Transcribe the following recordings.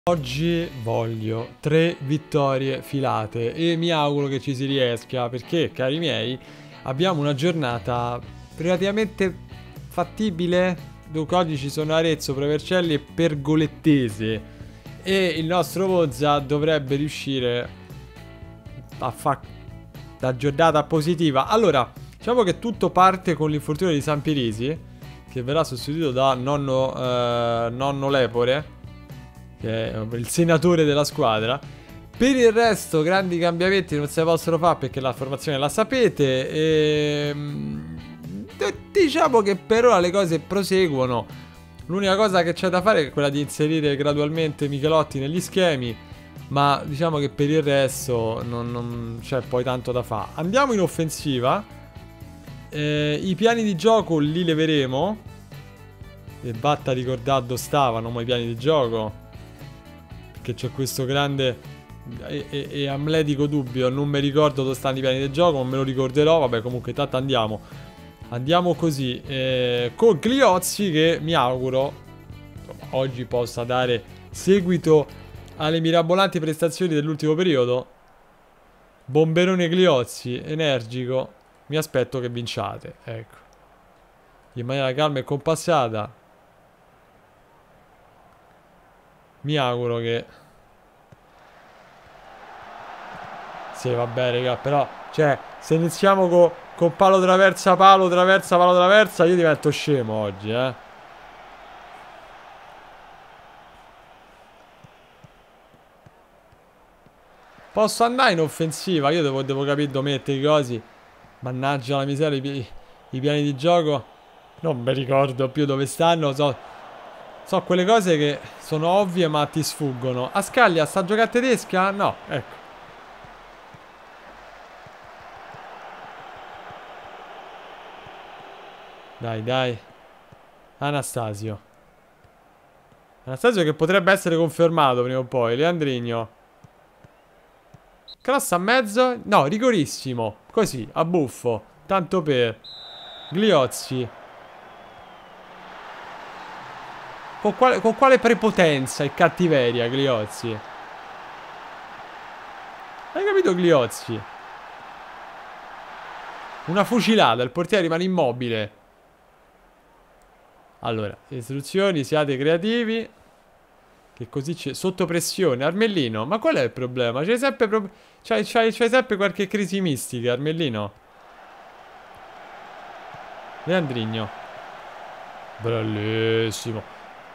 Oggi voglio 3 vittorie filate e mi auguro che ci si riesca perché, cari miei, abbiamo una giornata relativamente fattibile. Dunque oggi ci sono Arezzo, Prevercelli e Pergolettese e il nostro Monza dovrebbe riuscire a fare la giornata positiva. Allora, diciamo che tutto parte con l'infortunio di Sampirisi, che verrà sostituito da nonno Lepore, che è il senatore della squadra. Per il resto grandi cambiamenti non se ne possono fare perché la formazione la sapete e diciamo che per ora le cose proseguono. L'unica cosa che c'è da fare è quella di inserire gradualmente Michelotti negli schemi, ma diciamo che per il resto non c'è poi tanto da fare. Andiamo in offensiva. I piani di gioco li leveremo e batta ricordare dove stavano ma i piani di gioco, che c'è questo grande e amletico dubbio. Non mi ricordo dove stanno i piani del gioco, non me lo ricorderò. Vabbè, comunque intanto andiamo così con Gliozzi, che mi auguro oggi possa dare seguito alle mirabolanti prestazioni dell'ultimo periodo. Bomberone Gliozzi, energico. Mi aspetto che vinciate, ecco, in maniera calma e compassata. Mi auguro che... Sì, vabbè, raga, però... Cioè, se iniziamo con palo traversa, palo traversa, palo traversa, io divento scemo oggi, eh. Posso andare in offensiva? Io devo capire dove mettere i cosi. Mannaggia la miseria, i piani di gioco. Non mi ricordo più dove stanno, so quelle cose che sono ovvie ma ti sfuggono. Ascaglia sta a giocare a tedesca? No, ecco. Dai, dai. Anastasio che potrebbe essere confermato prima o poi. Leandrigno. Cross a mezzo. No, rigorissimo. Così, a buffo. Tanto per Gliozzi. Con quale prepotenza e cattiveria Gliozzi? Hai capito Gliozzi? Una fucilata, il portiere rimane immobile. Allora, istruzioni, siate creativi. Che così c'è sotto pressione. Armellino, ma qual è il problema? C'hai sempre, c'hai sempre qualche crisi mistica, Armellino. Leandrigno. Bellissimo.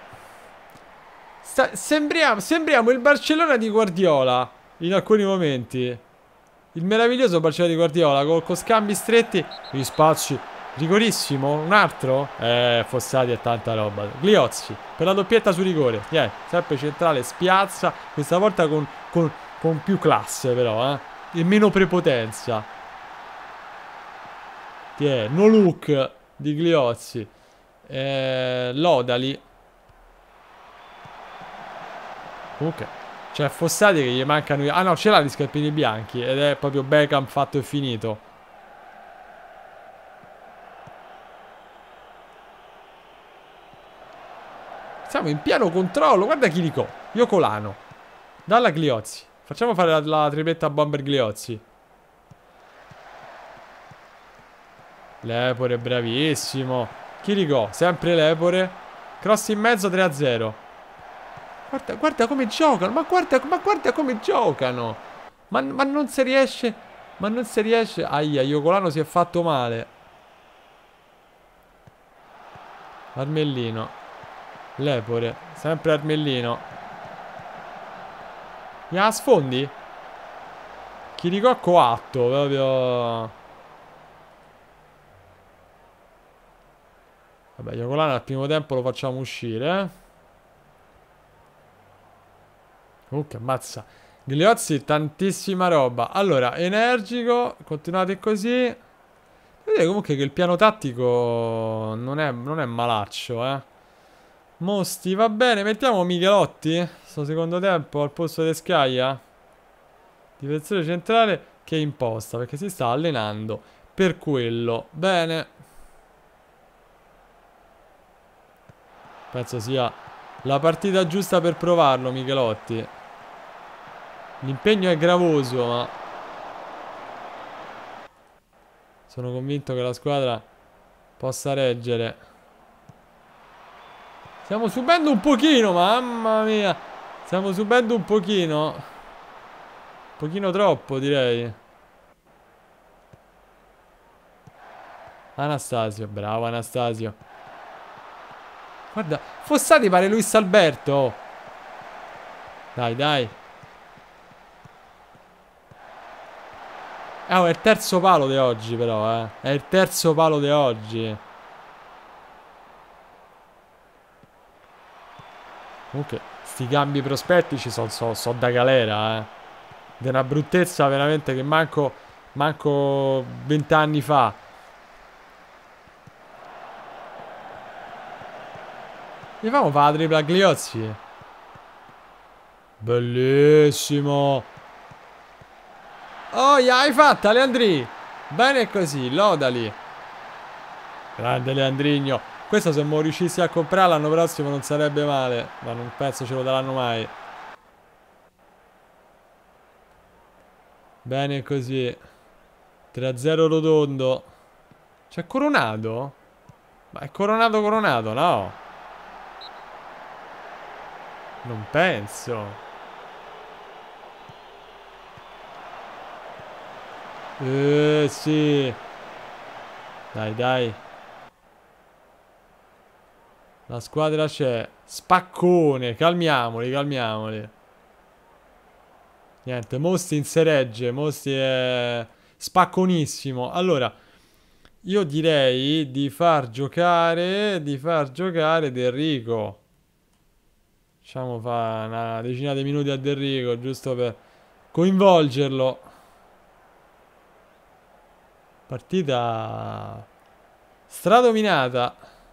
Sembriamo il Barcellona di Guardiola in alcuni momenti. Il meraviglioso Barcellona di Guardiola con scambi stretti. Gli spazi. Rigorissimo. Un altro? Fossati è tanta roba. Gliozzi per la doppietta su rigore. Sempre centrale. Spiazza. Questa volta con più classe però, e meno prepotenza. No look di Gliozzi. Lodali. Comunque c'è Fossati che gli mancano. Ah no, ce l'ha gli scarpini bianchi. Ed è proprio Beckham fatto e finito. Siamo in pieno controllo. Guarda Chirico. Iocolano. Dalla Gliozzi. Facciamo fare la tripletta bomber Gliozzi. Lepore bravissimo. Chirico. Sempre Lepore. Cross in mezzo 3-0. Guarda come giocano. Ma guarda come giocano. Ma non si riesce. Ma non si riesce. Aia, Iocolano si è fatto male. Armellino. Lepore. Sempre Armellino. Ya, sfondi? Chirico coatto. Proprio. Vabbè, Iocolano al primo tempo lo facciamo uscire, Comunque, ammazza. Gliozzi, tantissima roba. Allora, energico. Continuate così. Vedete comunque che il piano tattico non è malaccio, Mosti, va bene. Mettiamo Michelotti sto secondo tempo al posto di Scaglia. Difensore centrale che imposta perché si sta allenando per quello. Bene. Penso sia la partita giusta per provarlo, Michelotti. L'impegno è gravoso, ma sono convinto che la squadra possa reggere. Stiamo subendo un pochino, mamma mia. Stiamo subendo un pochino. Un pochino troppo, direi. Anastasio, bravo Anastasio. Guarda, Fossati pare Luis Alberto. Dai, dai. Oh, è il terzo palo di oggi però, eh. È il terzo palo di oggi. Comunque, sti cambi prospettici sono da galera, eh. Di una bruttezza veramente che manco 20 anni fa. Gli famo fa la tripla a Gliozzi. Bellissimo. Oh, hai fatta, Leandri. Bene così, lodali. Grande Leandrigno. Questo se mo riuscissi a comprare l'anno prossimo non sarebbe male. Ma non penso ce lo daranno mai. Bene così. 3-0 rotondo. C'è Coronato? Ma è Coronato, no? Non penso. Sì. Dai, dai. La squadra c'è. Spaccone. Calmiamoli, calmiamoli. Niente, Mosti in seregge. Mosti è spacconissimo. Allora, io direi di far giocare Del Rico. Facciamo fa una decina di minuti a Del Rico, giusto per coinvolgerlo. Partita stradominata.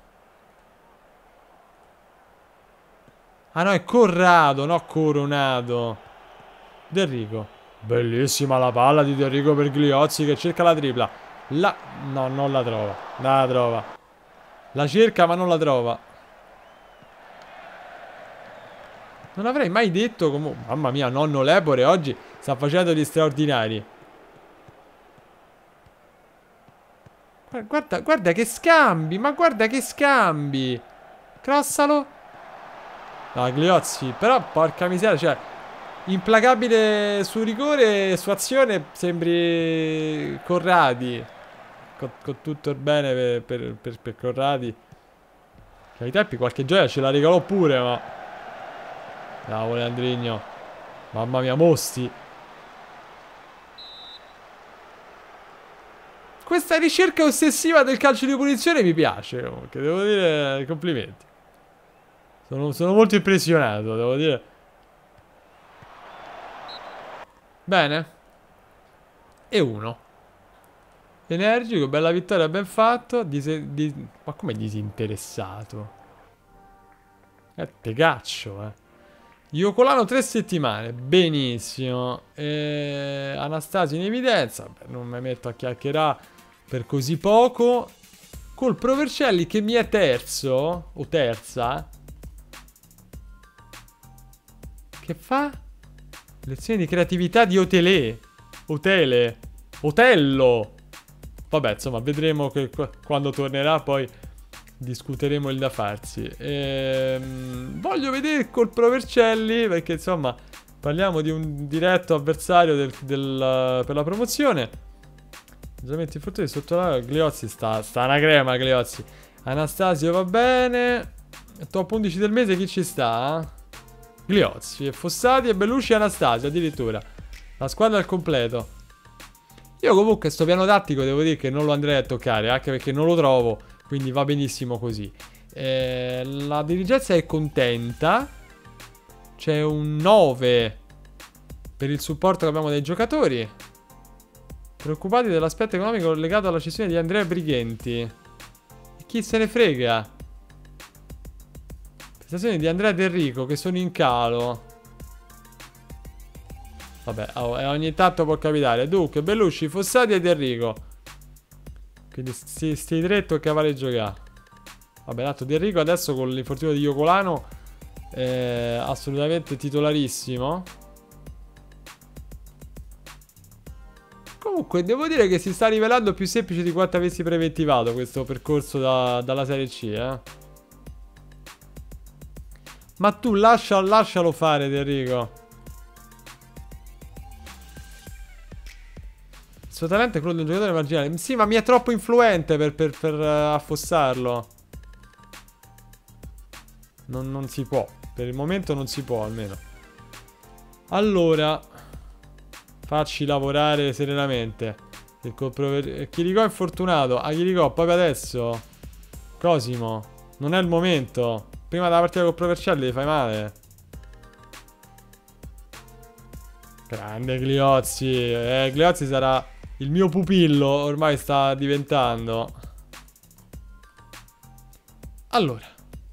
Ah no, è Corrado, no Coronato. Del Rico. Bellissima la palla di Del Rico per Gliozzi che cerca la tripla. No, non la trova. La trova. La cerca ma non la trova. Non avrei mai detto come... Mamma mia, nonno Lebore oggi sta facendo gli straordinari. Guarda che scambi, ma guarda che scambi. Crossalo. No, Gliozzi, però porca miseria, cioè implacabile su rigore e su azione sembri Corradi. Con tutto il bene per Corradi. Che ai tempi qualche gioia ce la regalò pure, ma... Bravo Leandrigno. Mamma mia, Mosti. Questa ricerca ossessiva del calcio di punizione mi piace, comunque, devo dire complimenti. Sono molto impressionato, devo dire. Bene. E uno. Energico, bella vittoria, ben fatto. Ma come disinteressato? Te caccio, Iocolano 3 settimane. Benissimo. Anastasio in evidenza. Beh, non mi metto a chiacchierare per così poco. Col Provercelli che mi è terzo. O terza. Che fa? Lezioni di creatività di Otello. Vabbè, insomma, vedremo che quando tornerà poi discuteremo il da farsi. Voglio vedere col Provercelli, perché insomma parliamo di un diretto avversario per la promozione. Giamenti infortuni sotto la... Gliozzi sta una crema, Gliozzi. Anastasio va bene. Top 11 del mese chi ci sta? Gliozzi, Fossati e Bellucci e Anastasio addirittura. La squadra al completo. Io comunque sto piano tattico devo dire che non lo andrei a toccare, anche perché non lo trovo, quindi va benissimo così. La dirigenza è contenta. C'è un 9 per il supporto che abbiamo dai giocatori. Preoccupati dell'aspetto economico legato alla cessione di Andrea Brighenti. E chi se ne frega? Prestazioni di Andrea Del Rico che sono in calo. Vabbè, ogni tanto può capitare. Dunque, Bellucci, Fossati e Del Rico. Quindi sti tre tocca fare giocare. Vabbè, tanto Del Rico adesso con l'infortunio di Iocolano assolutamente titolarissimo. Comunque devo dire che si sta rivelando più semplice di quanto avessi preventivato questo percorso dalla Serie C, eh. Ma tu lascialo fare, Enrico. Il suo talento è quello di un giocatore marginale. Sì, ma mi è troppo influente per affossarlo. Non si può. Per il momento non si può, almeno. Allora, facci lavorare serenamente. Chirico è infortunato. Ah, Chirico, proprio adesso. Cosimo. Non è il momento. Prima della partita con Provercelli fai male. Grande Gliozzi. Gliozzi sarà il mio pupillo. Ormai sta diventando. Allora,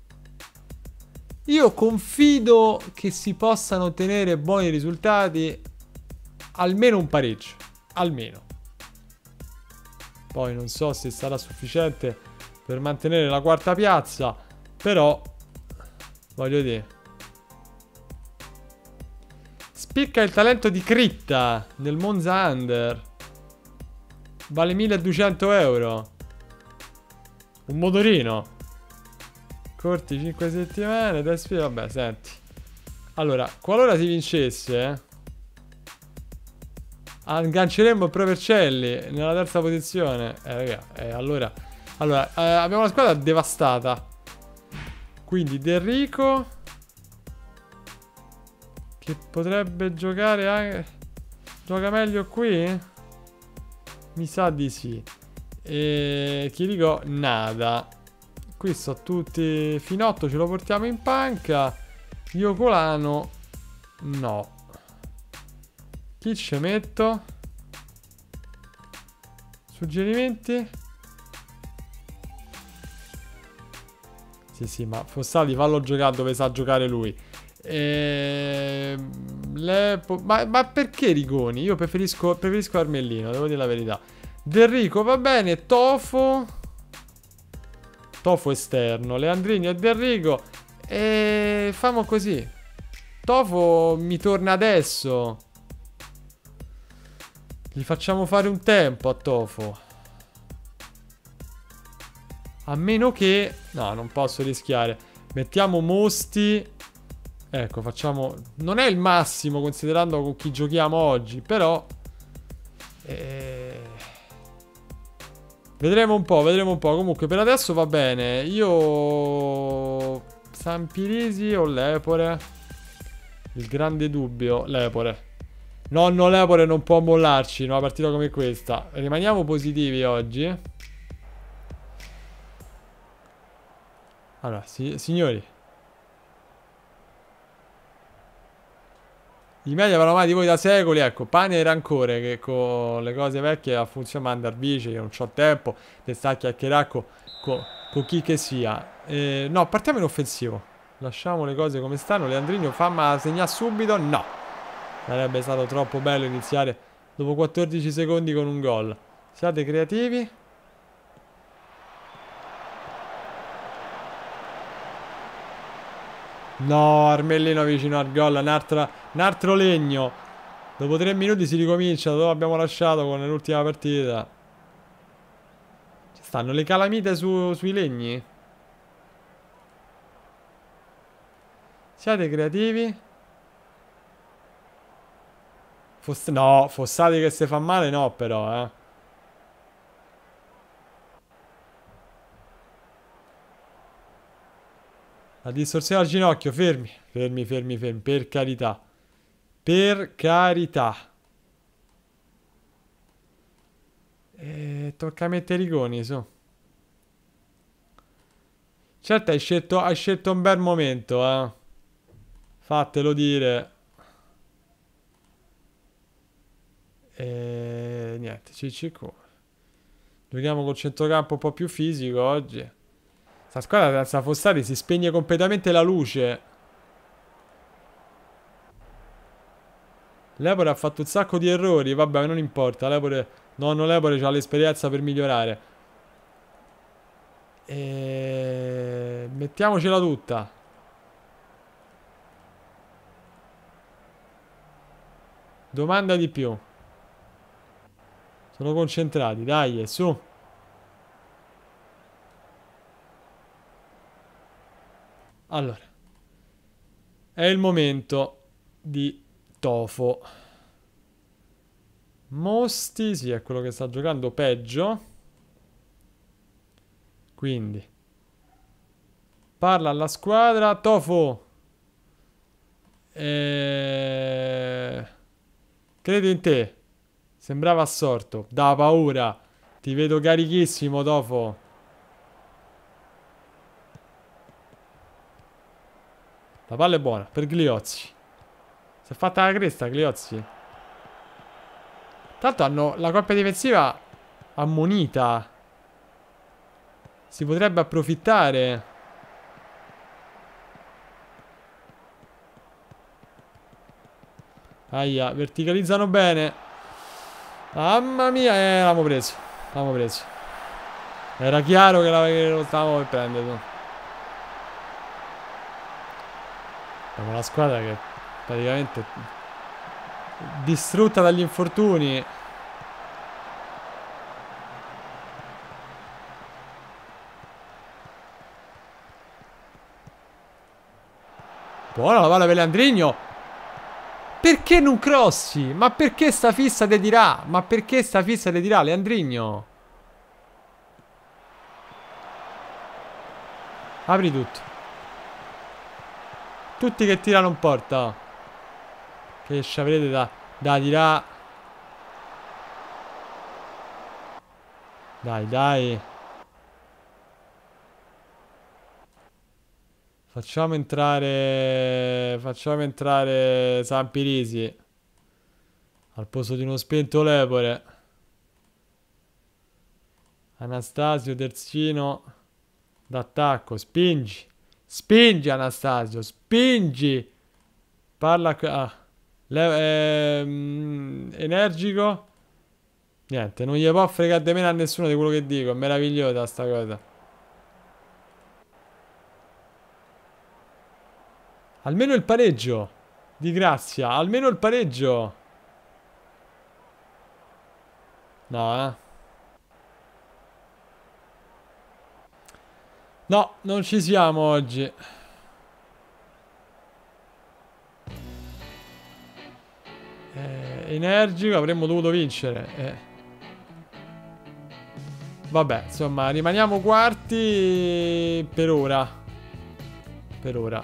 io confido che si possano ottenere buoni risultati. Almeno un pareggio. Almeno. Poi non so se sarà sufficiente per mantenere la quarta piazza. Però, voglio dire, spicca il talento di Critta nel Monza Under. Vale 1200 euro. Un motorino. Corti 5 settimane. Vabbè, senti. Allora, qualora si vincesse, agganceremmo il Provercelli nella terza posizione. Raga, allora abbiamo una squadra devastata. Quindi Del Rico, che potrebbe giocare anche... Gioca meglio qui? Mi sa di sì. E Chirico nada. Qui sto tutti. Finotto ce lo portiamo in panca. Iocolano no. Chi ci metto? Suggerimenti? Sì, ma Fossati fallo giocare dove sa giocare lui. Ma perché Rigoni? Io preferisco Armellino, devo dire la verità. Del Rico va bene. Tofo esterno. Leandrini e Del Rico. E famo così. Tofo mi torna adesso. Gli facciamo fare un tempo a Tofo. A meno che... No, non posso rischiare. Mettiamo Mosti. Ecco, facciamo... Non è il massimo considerando con chi giochiamo oggi, però... Vedremo un po'. Comunque per adesso va bene. Io... Sampirisi o Lepore? Il grande dubbio. Lepore. Nonno Lepore non può mollarci in una partita come questa. Rimaniamo positivi oggi. Allora, signori, i media vanno avanti voi da secoli. Ecco, pane e rancore, che con le cose vecchie funziona andare bici. Che non c'ho tempo di sta a chiacchierare con chi che sia. No, partiamo in offensivo. Lasciamo le cose come stanno. Leandrino famma segnare subito. No, sarebbe stato troppo bello iniziare dopo 14 secondi con un gol. Siate creativi. No, Armellino vicino al gol. Un altro legno. Dopo 3 minuti si ricomincia dove abbiamo lasciato con l'ultima partita. Ci stanno le calamite sui legni. Siate creativi. No, Fossati che si fa male no però, eh. La distorsione al ginocchio, fermi. Fermi. Per carità. Per carità. Tocca mettere i coni, su. Certo, hai scelto un bel momento, eh. Fatelo dire. Niente, CCQ. Giochiamo col centrocampo un po' più fisico oggi. Sta squadra senza Fossati si spegne completamente la luce. Lepore ha fatto un sacco di errori. Vabbè, non importa. Nonno Lepore ha l'esperienza per migliorare. Mettiamocela tutta. Domanda di più. Sono concentrati, dai, su. Allora. È il momento di Tofo. Mosti, sì, è quello che sta giocando peggio. Quindi. Parla alla squadra. Tofo. Credo in te. Sembrava assorto. Da paura. Ti vedo carichissimo, Tofo. La palla è buona per Gliozzi. Si è fatta la cresta, Gliozzi. Tanto hanno la coppia difensiva ammonita. Si potrebbe approfittare. Aia, verticalizzano bene. Mamma mia, l'abbiamo preso. L'abbiamo preso. Era chiaro che lo stavamo per prendere. Abbiamo una squadra che praticamente distrutta dagli infortuni. Buona la palla per Leandrigno. Perché non crossi? Ma perché sta fissa te dirà? Ma perché sta fissa te dirà, Leandrigno? Apri tutto. Tutti che tirano in porta. Che ci avrete da tirare. Dai, dai. Facciamo entrare Sampirisi al posto di uno spento Lepore. Anastasio, terzino d'attacco. Spingi. Spingi Anastasio, spingi. Parla energico. Niente, non gli può fregare di meno a nessuno di quello che dico. È meravigliosa sta cosa. Almeno il pareggio. Di grazia, almeno il pareggio. No, no, non ci siamo oggi. Energico, avremmo dovuto vincere. Vabbè, insomma, rimaniamo quarti per ora. Per ora.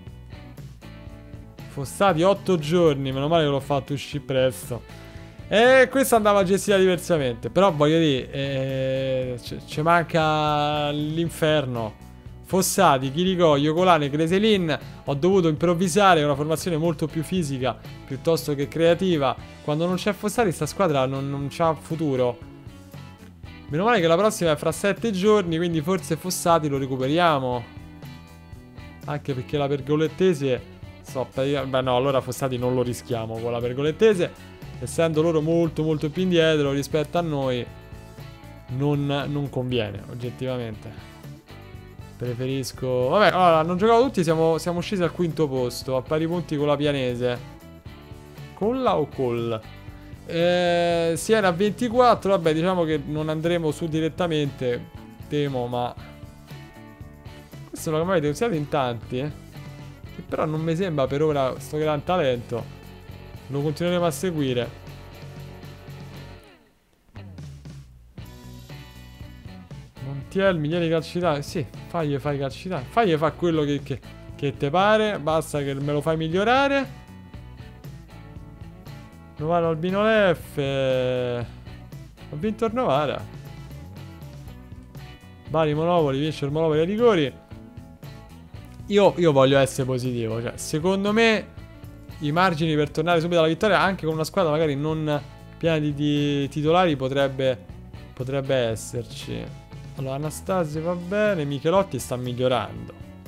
Fossati 8 giorni, meno male che l'ho fatto uscire presto. E questa andava gestita diversamente. Però voglio dire, ci manca l'inferno. Fossati, Chirico, Iocolane, Creselin. Ho dovuto improvvisare una formazione molto più fisica piuttosto che creativa. Quando non c'è Fossati sta squadra non c'ha futuro. Meno male che la prossima è fra 7 giorni, quindi forse Fossati lo recuperiamo. Anche perché la Pergolettese... beh no, allora Fossati non lo rischiamo con la Pergolettese. Essendo loro molto molto più indietro rispetto a noi, non conviene, oggettivamente. Preferisco... Vabbè, allora, hanno giocato tutti, siamo scesi al quinto posto, a pari punti con la Pianese. Con la o col? Si era a 24, vabbè, diciamo che non andremo su direttamente, temo, ma... Questo lo avete usato in tanti, che però non mi sembra per ora sto gran talento. Lo continueremo a seguire. Montiel, migliori calci d'Italia. Sì, fai calci d'Italia. Fai fa quello che te pare. Basta che me lo fai migliorare. Novara Albino Leff. Ho vinto il Novara. Bari Monopoli, vince il Monopoli ai rigori. Io voglio essere positivo. Cioè, secondo me i margini per tornare subito alla vittoria, anche con una squadra magari non piena di titolari, potrebbe esserci. Allora, Anastasio va bene. Michelotti sta migliorando.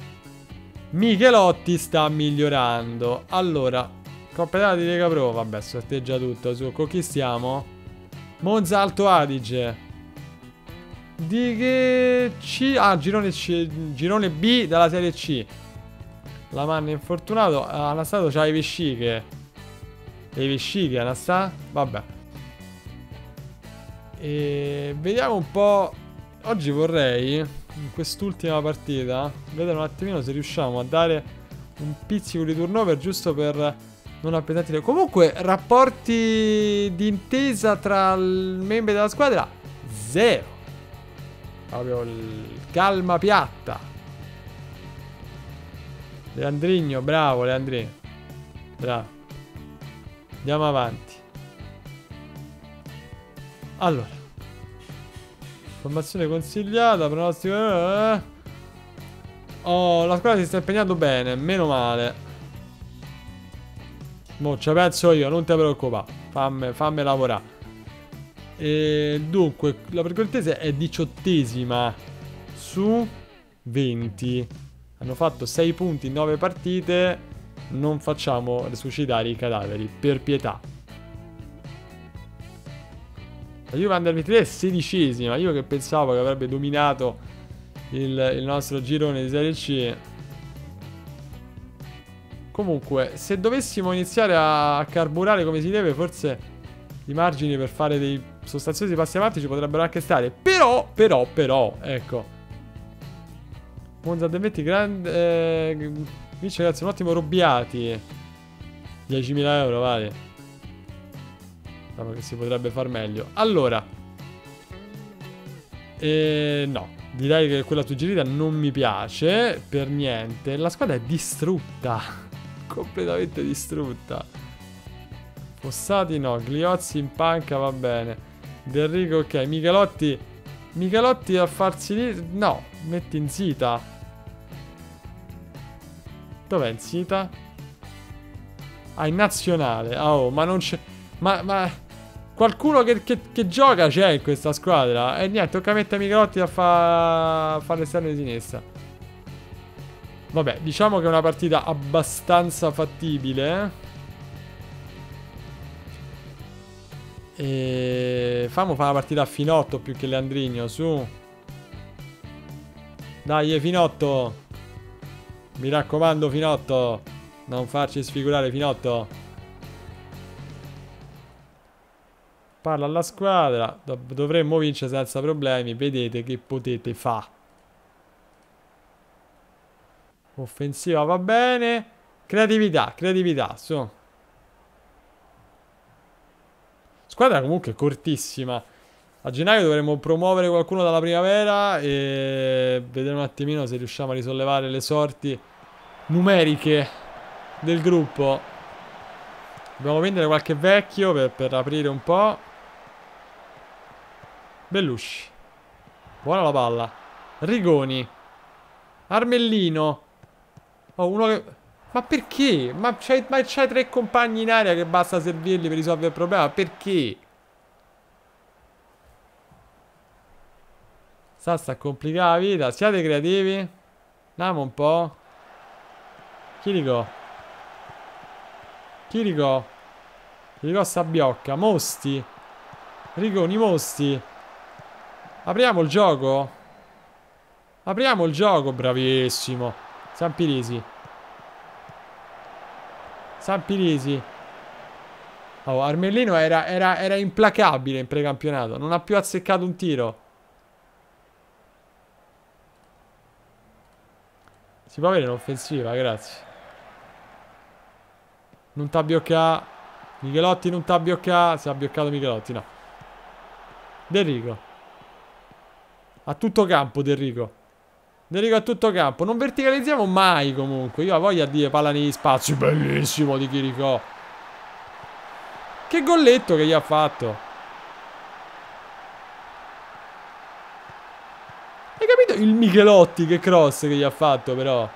Allora, Coppa Italia di Lega Pro. Vabbè, sorteggia tutto. Con chi stiamo? Monza Alto Adige. Di che C? Ah, girone girone B della Serie C. La Manna è infortunato. Anastasio c'ha i vesciche. E vesciche, sta? Vabbè. E vediamo un po'. Oggi vorrei, in quest'ultima partita, vedere un attimino se riusciamo a dare un pizzico di turnover giusto per non appesantire. Comunque, rapporti di intesa tra i membri della squadra, zero. Proprio il calma piatta. Leandrigno, bravo Leandrino. Bravo. Andiamo avanti. Allora. Formazione consigliata, pronostico. Oh, la squadra si sta impegnando bene, meno male. Mo' ci penso io, non ti preoccupare. Fammi lavorare. E dunque, la Percortese è 18esima su 20. Hanno fatto 6 punti in 9 partite. Non facciamo resuscitare i cadaveri, per pietà. La Juve Under 23 è 16esima. Io che pensavo che avrebbe dominato il nostro girone di Serie C. Comunque, se dovessimo iniziare a carburare come si deve, forse i margini per fare dei sostanziosi passi avanti ci potrebbero anche stare. Però, ecco. Monza Demetti, grande. Vince, ragazzi, un ottimo Robbiati. 10.000 euro, vale. Diciamo che si potrebbe far meglio. Allora. No. Direi che quella suggerita non mi piace per niente. La squadra è distrutta. Completamente distrutta. Fossati no. Gliozzi in panca va bene. Del Rico ok. Michelotti a farsi lì. No. Metti in Zita. Dov'è in Zita? Ah, in nazionale. Oh, ma non c'è. Ma qualcuno che gioca c'è in questa squadra. E niente, tocca mettere Michelotti a fare l'esterno di sinistra. Vabbè, diciamo che è una partita abbastanza fattibile. E famo fare una partita a Finotto più che Leandrigno, su. Dai, Finotto. Mi raccomando, Finotto. Non farci sfigurare, Finotto. Parla alla squadra. Dovremmo vincere senza problemi. Vedete che potete fa. Offensiva va bene. Creatività, su. Squadra comunque cortissima. A gennaio dovremmo promuovere qualcuno dalla primavera e vedere un attimino se riusciamo a risollevare le sorti numeriche del gruppo. Dobbiamo vendere qualche vecchio per aprire un po'. Bellusci. Buona la palla. Rigoni. Armellino. Oh, uno che... Ma perché? Ma c'hai 3 compagni in area che basta servirli per risolvere il problema. Perché? Sta a complicare la vita. Siate creativi. Andiamo un po'. Chirico Sabbiocca. Mosti. Rigoni, Mosti. Apriamo il gioco. Bravissimo. Sampirisi. Oh, Armellino era implacabile in precampionato. Non ha più azzeccato un tiro. Si può avere un'offensiva, grazie. Non t'abbiocca. Michelotti non t'abbiocca. Si è abbioccato Michelotti, no. Del Rico. A tutto campo Del Rico a tutto campo. Non verticalizziamo mai comunque. Io ho voglia di dire palla negli spazi. Bellissimo di Chirico. Che golletto che gli ha fatto. Hai capito il Michelotti che cross che gli ha fatto però.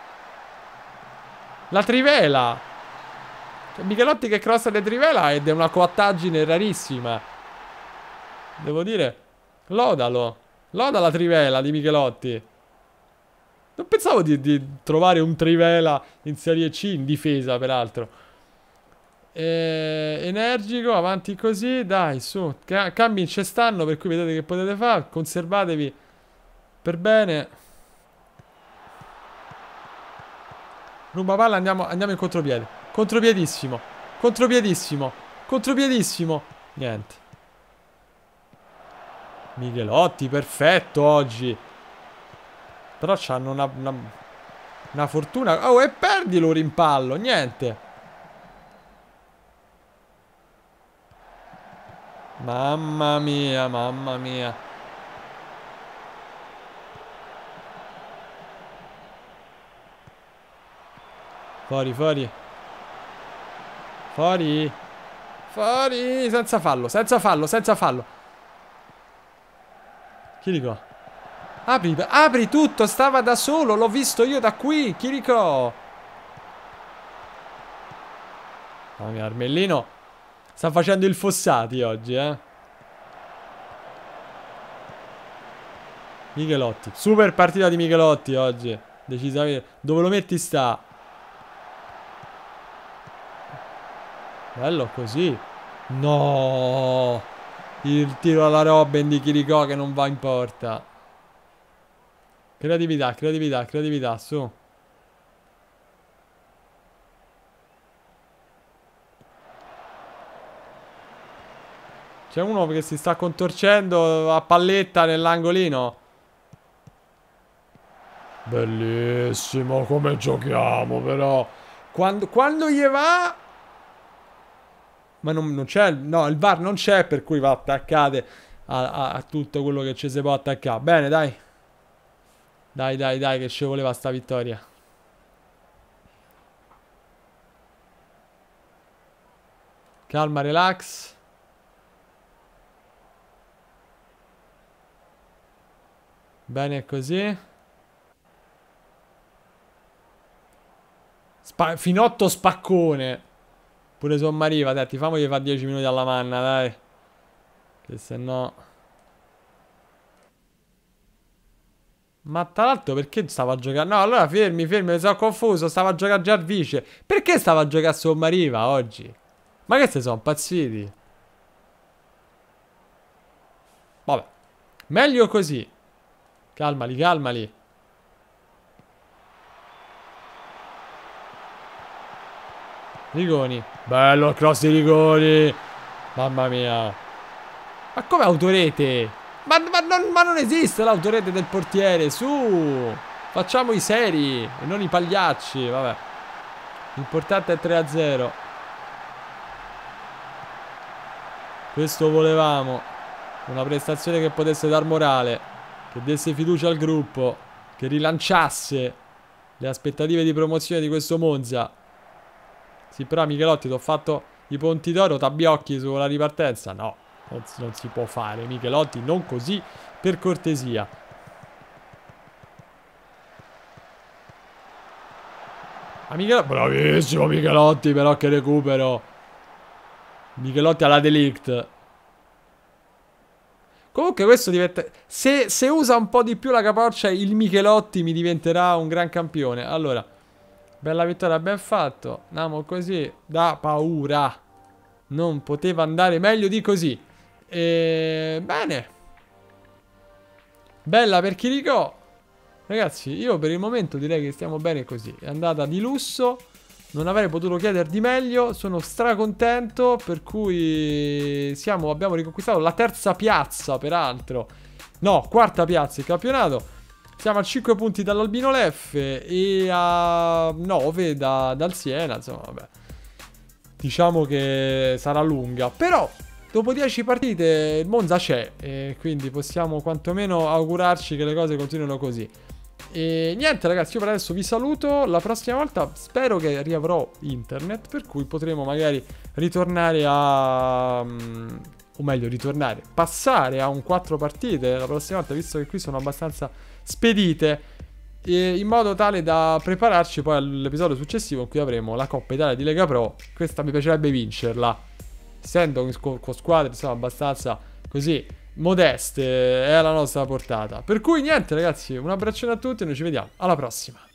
La trivela. Cioè, Michelotti che crossa le trivela ed è una coattaggine rarissima. Devo dire. Lodalo. Loda la trivela di Michelotti. Non pensavo di trovare un trivela in Serie C, in difesa peraltro. Energico, avanti così, dai, su. Cambi ci stanno, per cui vedete che potete fare. Conservatevi per bene. Ruba palla, andiamo in contropiede. Contropiedissimo. Contropiedissimo. Contropiedissimo. Niente. Michelotti, perfetto oggi. Però c'hanno una fortuna. Oh, e perdilo rimpallo. Niente. Mamma mia, mamma mia. Fuori, fuori. Fuori. Fuori. Senza fallo, senza fallo, senza fallo. Chirico. Apri, apri tutto, stava da solo, l'ho visto io da qui, Chirico. Mamma mia, Armellino sta facendo il Fossati oggi, Michelotti, super partita di Michelotti oggi. Decisamente. Dove lo metti sta. Bello così. No. Il tiro alla Robben di Chirico che non va in porta. Creatività, creatività, creatività, su. C'è uno che si sta contorcendo a palletta nell'angolino. Bellissimo come giochiamo però. Quando gli va... Ma non c'è... No, il VAR non c'è, per cui va attaccate a tutto quello che ci si può attaccare. Bene, dai. Dai, dai, dai, che ci voleva sta vittoria. Calma, relax. Bene così. Finotto spaccone. Pure Sommariva, dai, ti famo gli fa 10 minuti alla manna, dai. Che se no... Ma tra l'altro perché stava a giocare? No, allora fermi, fermi, mi sono confuso. Stava a giocare già al vice. Perché stava a giocare a Sommariva oggi? Ma che se sono impazziti? Vabbè. Meglio così. Calmali, calmali. Rigoni. Bello il cross di Rigoni. Mamma mia. Ma come autorete? Ma non esiste l'autorete del portiere. Su. Facciamo i seri e non i pagliacci. Vabbè. L'importante è 3-0. Questo volevamo. Una prestazione che potesse dar morale, che desse fiducia al gruppo, che rilanciasse le aspettative di promozione di questo Monza. Sì, però Michelotti ti ho fatto i ponti d'oro, t'abbiocchi sulla ripartenza. No, non si può fare, Michelotti, non così, per cortesia. Bravissimo Michelotti, però che recupero. Michelotti alla Delict. Comunque questo diventa... Se usa un po' di più la capoccia, il Michelotti mi diventerà un gran campione. Allora, bella vittoria, ben fatto. Andiamo così, da paura. Non poteva andare meglio di così. Bene. Bella per Chirico. Ragazzi, io per il momento direi che stiamo bene così. È andata di lusso. Non avrei potuto chiedere di meglio. Sono stracontento. Per cui abbiamo riconquistato la terza piazza, peraltro. No, quarta piazza il campionato. Siamo a 5 punti dall'Albino Leffe e a 9 dal Siena. Insomma, vabbè. Diciamo che sarà lunga. Però dopo 10 partite il Monza c'è. E quindi possiamo quantomeno augurarci che le cose continuino così. E niente ragazzi, io per adesso vi saluto. La prossima volta spero che riavrò internet, per cui potremo magari ritornare a... o meglio ritornare, passare a un 4 partite la prossima volta, visto che qui sono abbastanza spedite, in modo tale da prepararci poi all'episodio successivo in cui avremo la Coppa Italia di Lega Pro. Questa mi piacerebbe vincerla, essendo con squadre insomma abbastanza così modeste, è alla nostra portata. Per cui niente ragazzi, un abbraccione a tutti e noi ci vediamo alla prossima.